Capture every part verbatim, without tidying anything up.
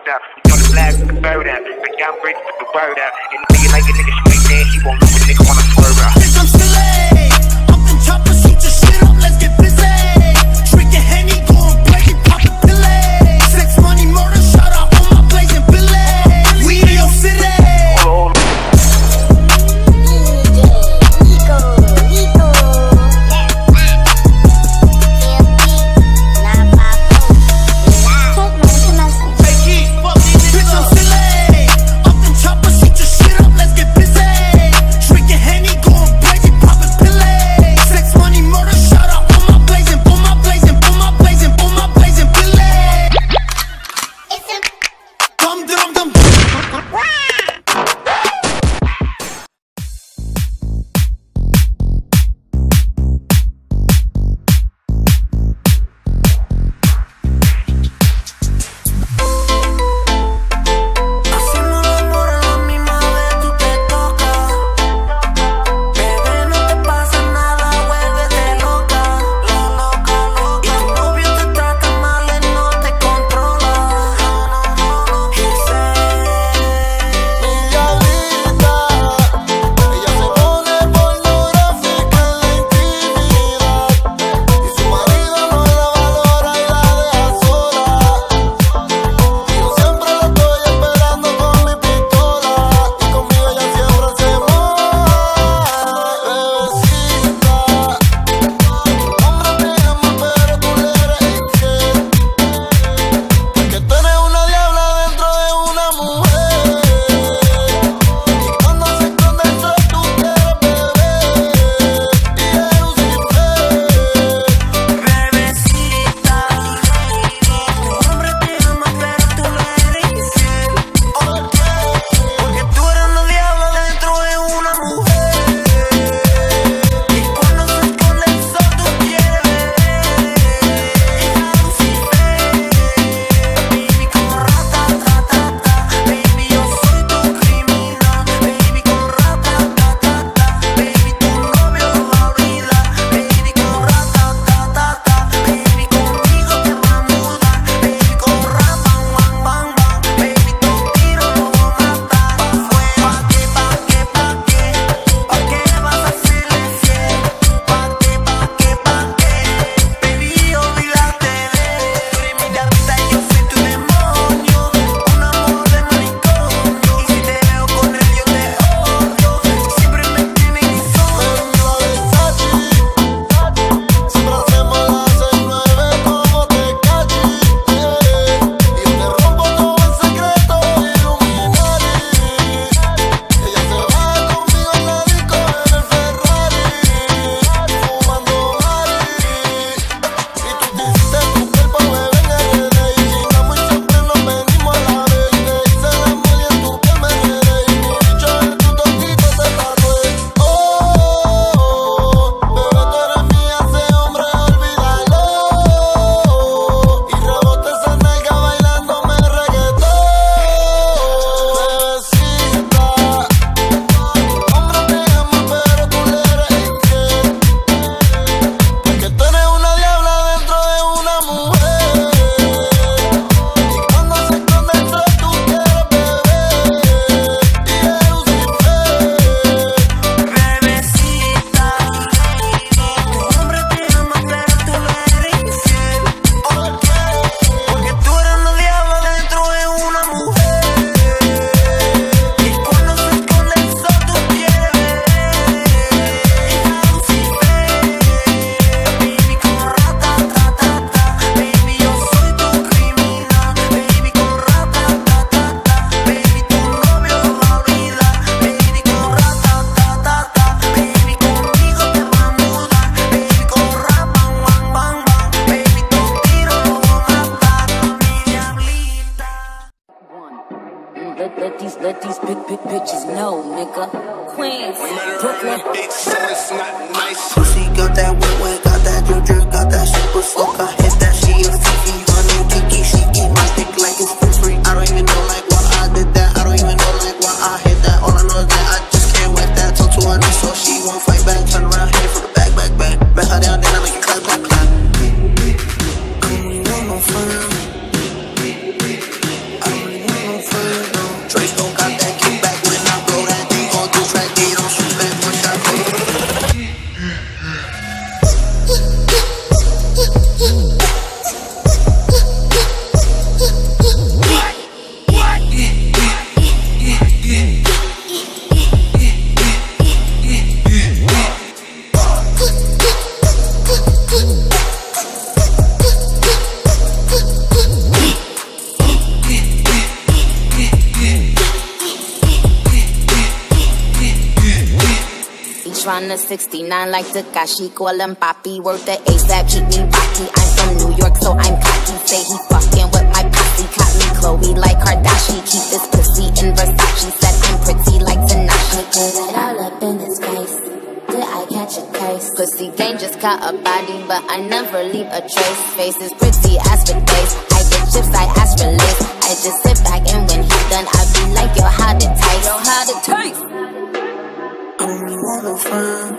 up. We on the flag with the bird out. Big down bridge with the word out. And the nigga like a nigga straight there, he won't know a nigga wanna swerve out. Bitch, I'm still A. Up in chopper, shoot your shit up, let's get busy. Drinking Henny, going crazy, poppin' pillay. Sex, money, murder, shout out on my blazing billet. We in your city. Oh, Let these, let these big, big bitches know, nigga. Queens, Brooklyn. Bitch, so it's not nice. Pussy got that wet, wet, got that ginger, got that super soaker. Hit that she a Fifi, honey, Kiki. She eat my dick like it's for free. I don't even know like why I did that. I don't even know like why I hit that. All I know is that I just can't wait that. Talk to her nice so she won't fight back. Turn around, hit it from the back, back, back. Bet her down, then I make it clap, clap, clap. Come on, you know no fun. I don't really Tryna sixty-nine like Takashi, call him Papi. Worth the ASAP, keep me rocky. I'm from New York, so I'm cocky. Say he fucking with my posse. Caught me Chloe like Kardashian. Keep this pussy in Versace. Said I'm pretty like Tanashi. Put it all up in his face. Did I catch a case? Pussy gang just caught a body, but I never leave a trace. Face is pretty as for days. I get chips, I ask for lace. I just sit back and when he done, I be like, yo, how to taste? Yo, how to taste? I don't even want no friend.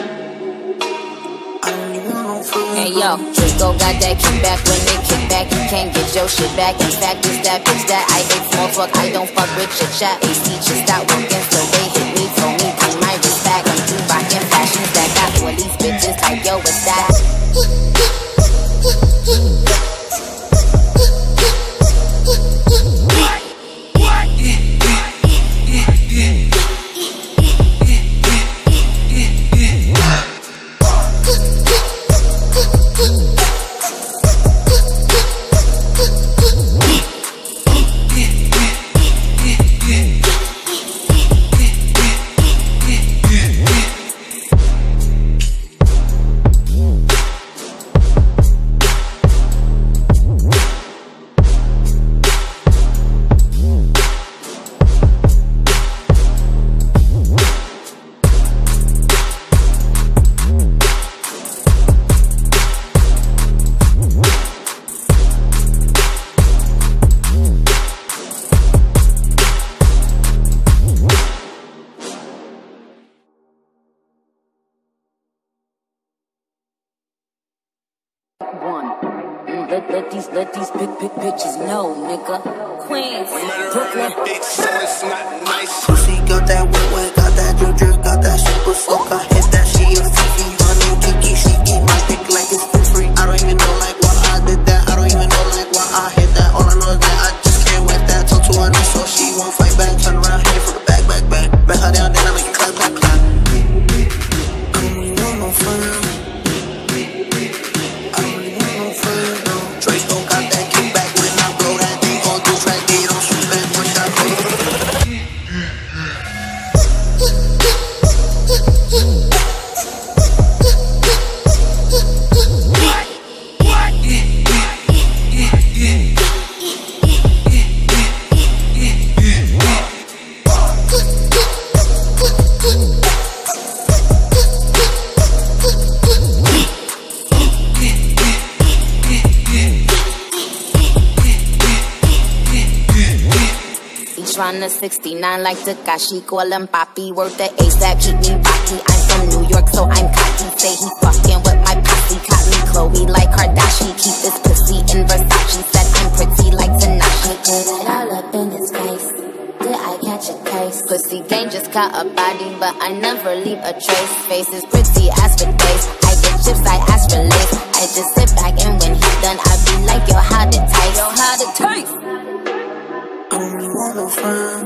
I don't even want no friend. Hey yo, Draco got that kickback. When they kick back, you can't get your shit back. In fact, it's that bitch that I ate small fuck. I don't fuck with chit chat. A C just stop working, so they hit me. Told me be my respect. I'm too rockin' fashions that got all these bitches like yo, what's that? Let, let these, let these big, big bitches know, nigga. Queens, Brooklyn. So it's not nice. Pussy got that wet, wet, got that drip, drip, got that super soaker. Hit that, she a Fifi, honey, Kiki, she eat my dick like it's for free. I don't even know like why I did that. I don't even know like why I hit that. All I know is that I just can't wait that. Talk to her now, so she won't fight back. Turn around, hit for the back, back, back. Back her down, then I make it clap, clap, clap. I don't even want no friend. I don't even want no friend, no. Draco got that kickback when I blow that thing on do track. They don't shoot back when I go. Tryna sixty-nine like Takashi, call him Papi. Worth the ASAP, keep me rocky. I'm from New York, so I'm cocky. Say he fucking with my posse. Caught me Chloe like Kardashian. Keep this pussy in Versace. Said I'm pretty like Tanashi. Put it all up in his face. Did I catch a case? Pussy gang just caught a body, but I never leave a trace. Face is pretty as for days. I get chips, I ask for lace. I just sit back and when he done, I be like, yo, how to taste? Yo, how to taste? I don't even want no friend.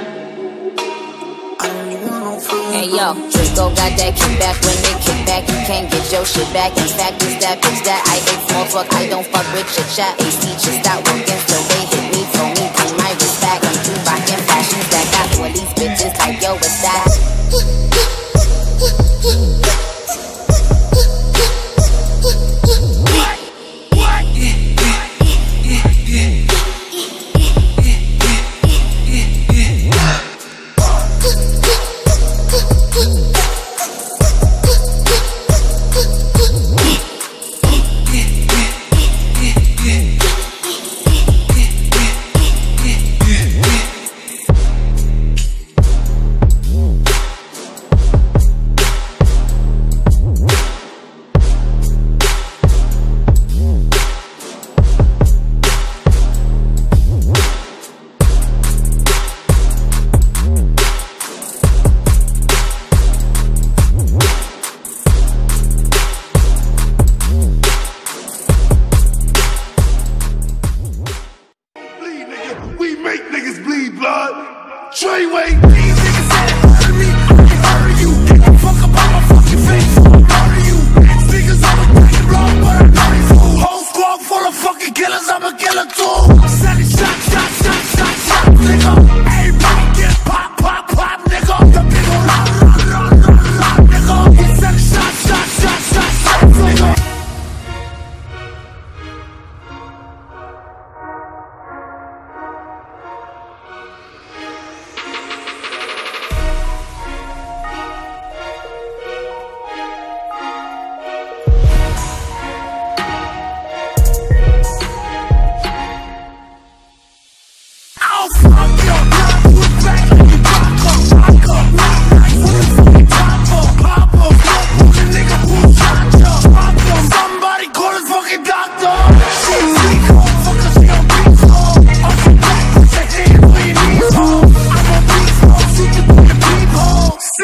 I don't even want no friend. Hey yo, Draco got that kickback. When they kick back, you can't get your shit back. In fact, it's that bitch that I ate small fuck. I don't fuck with chit chat. A C just stop working, so they hit me. Told me be my respect. I'm too rockin' fashions that got all these bitches like yo, what's that?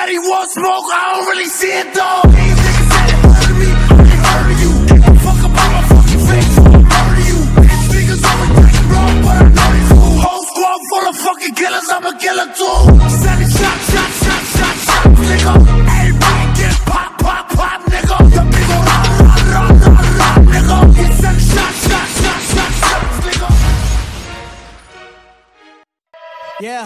said he want smoke, I don't really see it though. These niggas said they murder me, I ain't murder you. They fuck about my fucking face, I murder you. These niggas always taking wrong, but I know they fool. Whole squad full of fucking killers, I'm a killer too. Said it shot, shot, shot, shot, shot, nigga. Everybody get pop, pop, pop, nigga. The big ol' rock, rock, rock, rock, rock, nigga. He said it shot, shot, shot, shot, shot, nigga. Yeah.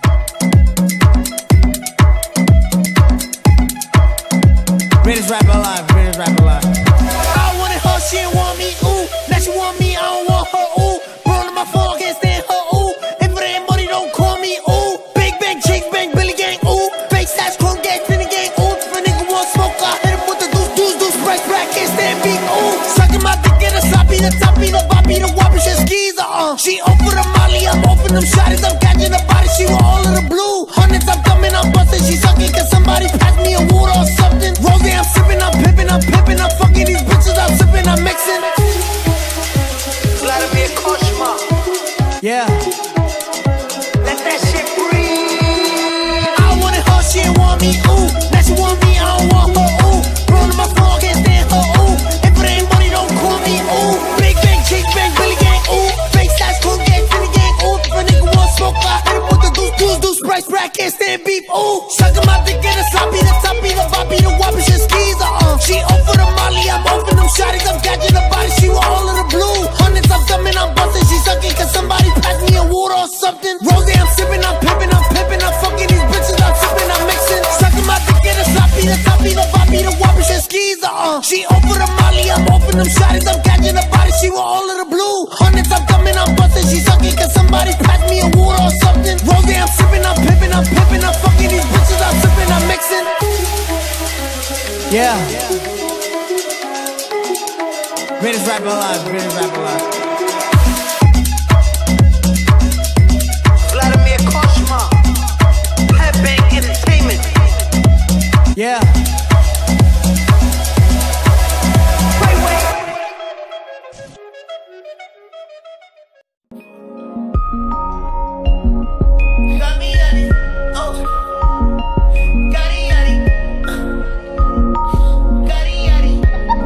Greatest rapper alive, greatest rapper alive. I wanted her, she didn't want me, ooh. Now she want me, I don't want her, ooh. Burn on my phone, I can't stand her, ooh. If it ain't money, don't call me, ooh. Big bang, chicks bang, Billy gang, ooh. Fake stash, chrome gang, spinning gang, ooh. If a nigga want smoke, I hit him with the deuce, deuce, deuce, price, rack, can't stand beat, ooh. Sucking my dick in the sloppy, the toppy, the boppy, the whoppy, shit skis, uh. She open the molly, I'm open them shotties, I'm catching the body, she want all of the blue. Hundreds, I'm coming, I'm busting, she sucking, cause somebody pass me a water or something. Rose, I'm sipping, I'm pimping, I'm pimping, I'm fucking these bitches, I'm sipping, I'm mixing. Vladimir Koshma. Yeah. Let that shit breathe. I wanted her, she didn't want me, ooh. Now she want me, I don't want her, ooh. Rolling my phone, can't stand her, ooh. If it ain't money, don't call me, ooh. Big bang, chick bang, Billy gang, ooh. Fake stash, cool gang, Billy gang, ooh. If a nigga want smoke, I hit him with the deuce, deuce, deuce, price, rack, can't stand beef, ooh. Sucking my dick in the sloppy, the toppy, the boppy, the whoppy, shit skis, uh. She over the molly, I'm open them shotties, I'm catching the body, she want all of the blue. Hundreds, I'm coming, I'm busting, she sucking, cause somebody pass me a water or something. Rose, I'm sipping, I'm pimping, I'm pimping, I'm fucking these bitches, I'm sipping, I'm mixing. Sucking my dick in the sloppy, the toppy, the boppy, the whoppy, shit skis, uh. She over the molly, I'm open them shotties, I'm catching the body, she want all of the blue. Hundreds, I'm coming, I'm busting, she sucking, cause somebody pass me a water or something. Rose, I'm sipping, I'm pimping, I'm pimping, I'm fucking these bitches, I'm sipping, I'm mixing. Yeah. Greatest rapper alive, greatest rapper alive. Vladimir Koshma. Headbang Entertainment. Yeah. Wait, wait. Got me at it. Oh. Got it at it. Got it at it.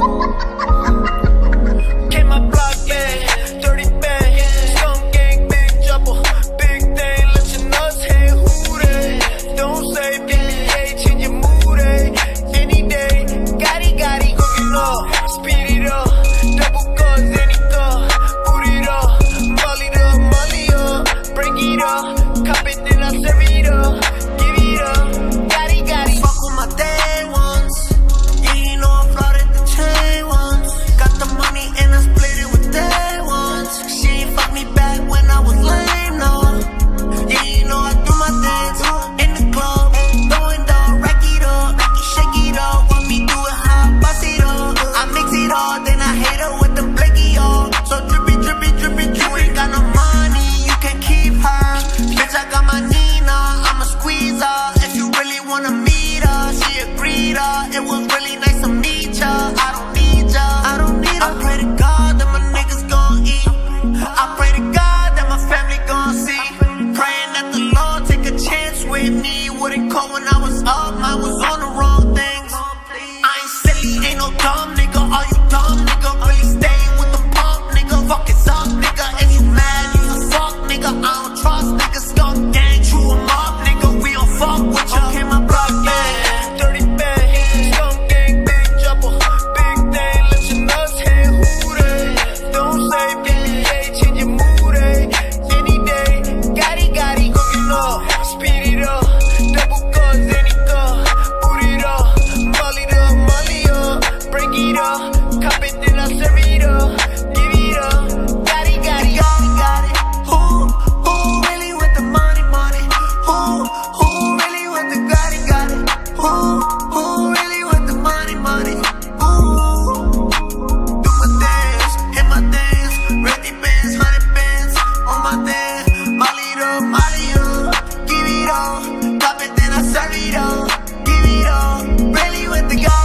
Came my block bang, dirty bang, skunk gang, big trouble, big thing, let your nuts hang, who they? Don't say B B H in your mood, eh? Any day, gotti gotti, cooking up, speed it up, double guns, any thug, boot it up, molly it up, molly up, break it up, cop it, then I serve it up, give it up, gotti gotti. Fuck with my day ones, yeah, you know I flooded the chain ones, got the money and I split it with day ones. She ain't fuck me back when I was lame, no. Yeah, you know I do my dance in the club, throwing down, rack it up, shake it up, want me do it how I bust it up. I mix it all, then I hit her with the blicky, y'all. So drippy, drippy, drippy, you ain't got no money, you can keep her. Bitch, I got my Nina, I'ma squeeze her. If you really wanna meet her, she agreed her. It was really nice to meet ya. I don't need ya, I don't need her. I pray to God that my niggas gon' eat. I pray to God that my family gon' see. Praying that the Lord take a chance with me. Wouldn't call when I was up, I was on the wrong things. I ain't silly, ain't no dumb nigga. All you dumb nigga really stay with the pump, nigga. Fuck it up, nigga. If you mad, you a fuck, nigga. I don't trust niggas, skunk gang, chew 'em up, nigga. We don't fuck with ya. Okay, my block bang, dirty bang, skunk gang, big trouble, big thing, let your nuts hang, who they? Don't say B B H in your mood, eh? Any day, gotti gotti, cooking up, speed it up, double guns, any thug, boot it up, molly it up, molly up, break it up, cop it, then I serve it up, give it up, gotti gotti, gotti gotti. Who, who really with the money, money? Who, who really with the gotti gotti? Who, who really with the money, money? Who? Do my dance, hit my dance, ready bands, hundred bands, on my dance, molly it up, molly up, give it up, pop it, then I serve it up, give it up, really with the guy.